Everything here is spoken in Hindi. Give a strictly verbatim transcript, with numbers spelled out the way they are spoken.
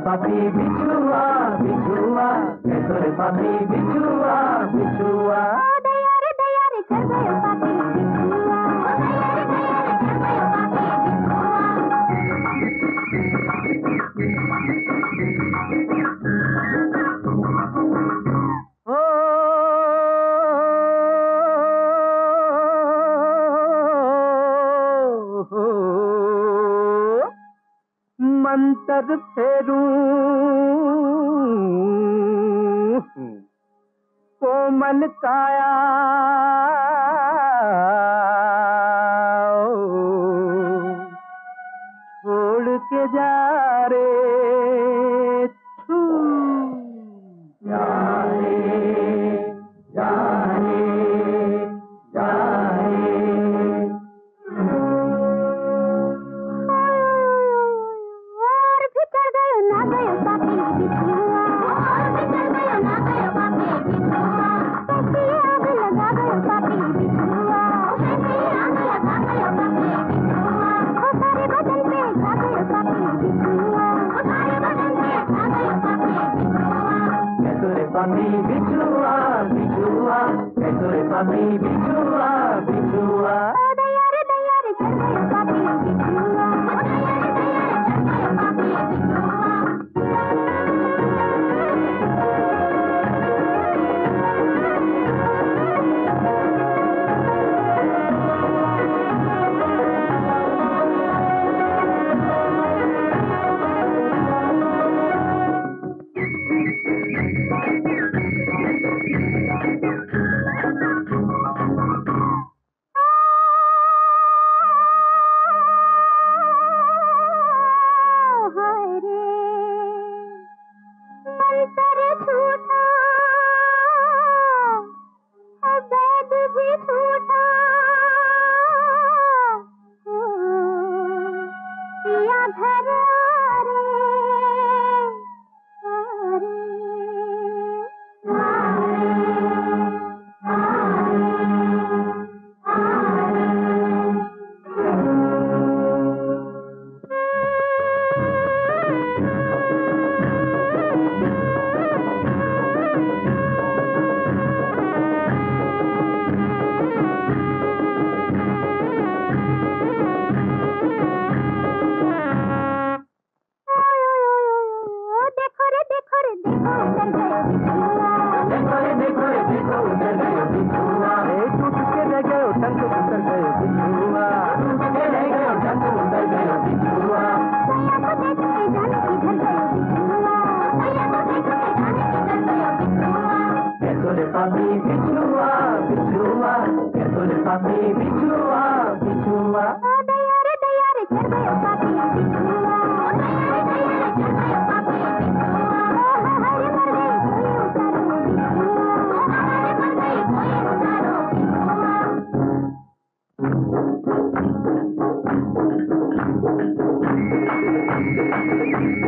papi bichua, bichua, कैसो रे papi bichua, bichua। ओ दया रे दया रे चढ़ गयो पापी बिछुआ, ओ दया रे दया रे चढ़ गयो पापी बिछुआ। ओ मंतर फेरूं कोमल काया छोड़ के जा रे छू जा रे जा रे जा रे। और भी चढ़ गयो ना गयो पापी बिछुआ, और भी चढ़ गयो ना गयो पापी बिछुआ। कैसी आग लगा गयो पापी बिछुआ, कैसी आग लगा गयो पापी बिछुआ। ओ सारे बदन पे छा गयो पापी बिछुआ, ओ सारे बदन पे छा गयो पापी बिछुआ। कैसो रे papi bichua, bichua, कैसो रे papi bichua, bichua। ओ दया रे दया रे चढ़ गयो पापी बिछुआ, ओ दया रे दया रे चढ़ गयो पापी बिछुआ। हाय रे मंतर झूठा, अवैध भी झूठा, पिया घर आ रे आ रे आ रे आ देखो रे देखो रे देखो उतर गयो बिछुआ, देखो रे देखो रे देखो उतर गयो बिछुआ, ए टूट के रह गयो टंक उतर गयो बिछुआ, टूट के रह गयो टंक उतर गयो बिछुआ। सैया को देख के जाने किधर गयो बिछुआ, सैया को देख के जाने किधर गयो बिछुआ। कैसो रे papi bichua, bichua, कैसो रे papi bichua, bichua। ओ दया रे दया रे चढ़ गयो पापी बिछुआ, ओ दया रे दया रे चढ़ गयो पापी बिछुआ। ओ हरे मर गई कोई उतारो बिछुआ, ओ हरे मर गई कोई उतारो बिछुआ।